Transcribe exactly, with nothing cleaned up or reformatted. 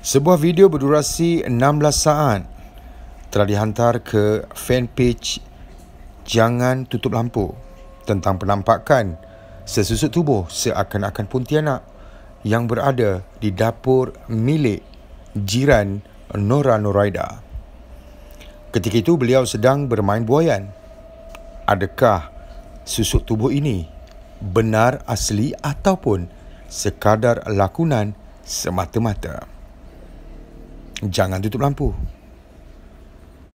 Sebuah video berdurasi enam belas saat telah dihantar ke fanpage Jangan Tutup Lampu tentang penampakan sesusuk tubuh seakan-akan Pontianak yang berada di dapur milik jiran Nora Noraida. Ketika itu beliau sedang bermain buaian. Adakah susuk tubuh ini benar asli ataupun sekadar lakonan semata-mata? Jangan tutup lampu.